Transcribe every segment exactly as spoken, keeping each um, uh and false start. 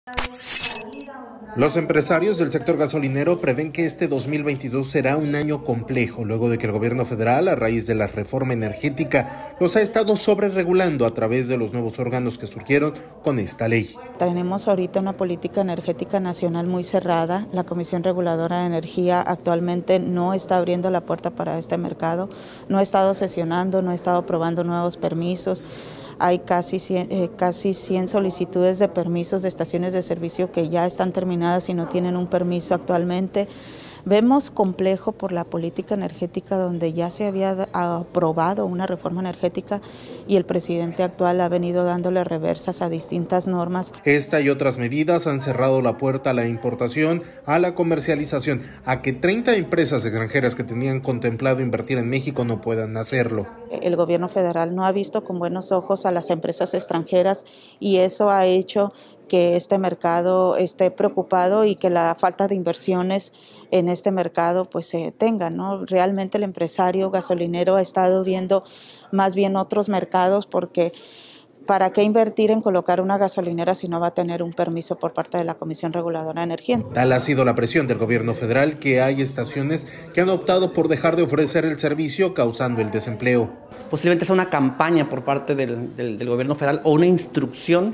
Los empresarios del sector gasolinero prevén que este dos mil veintidós será un año complejo, luego de que el gobierno federal, a raíz de la reforma energética, los ha estado sobreregulando a través de los nuevos órganos que surgieron con esta ley. Tenemos ahorita una política energética nacional muy cerrada. La Comisión Reguladora de Energía actualmente no está abriendo la puerta para este mercado, no ha estado sesionando, no ha estado aprobando nuevos permisos. Hay casi cien, eh, casi cien solicitudes de permisos de estaciones de servicio que ya están terminadas y no tienen un permiso actualmente. Vemos complejo por la política energética donde ya se había aprobado una reforma energética y el presidente actual ha venido dándole reversas a distintas normas. Esta y otras medidas han cerrado la puerta a la importación, a la comercialización, a que treinta empresas extranjeras que tenían contemplado invertir en México no puedan hacerlo. El gobierno federal no ha visto con buenos ojos a las empresas extranjeras y eso ha hecho que este mercado esté preocupado y que la falta de inversiones en este mercado pues se tenga, ¿no? Realmente el empresario gasolinero ha estado viendo más bien otros mercados porque ¿para qué invertir en colocar una gasolinera si no va a tener un permiso por parte de la Comisión Reguladora de Energía? Tal ha sido la presión del gobierno federal que hay estaciones que han optado por dejar de ofrecer el servicio, causando el desempleo. Posiblemente sea una campaña por parte del, del, del gobierno federal o una instrucción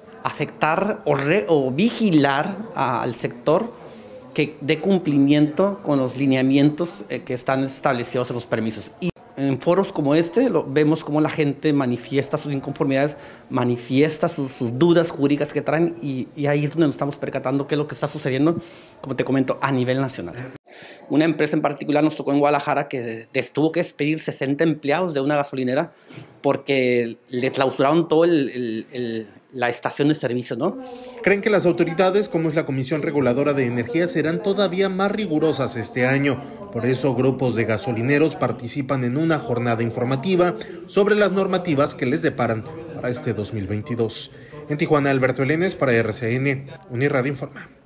afectar o, re, o vigilar a, al sector que dé cumplimiento con los lineamientos eh, que están establecidos en los permisos. Y en foros como este lo, vemos cómo la gente manifiesta sus inconformidades, manifiesta sus, sus dudas jurídicas que traen y, y ahí es donde nos estamos percatando qué es lo que está sucediendo, como te comento, a nivel nacional. Una empresa en particular nos tocó en Guadalajara que tuvo que despedir sesenta empleados de una gasolinera porque le clausuraron todo el, el, el, la estación de servicio, ¿no? Creen que las autoridades, como es la Comisión Reguladora de Energía, serán todavía más rigurosas este año. Por eso, grupos de gasolineros participan en una jornada informativa sobre las normativas que les deparan para este dos mil veintidós. En Tijuana, Alberto Elenes para R C N, Unirradio Informa.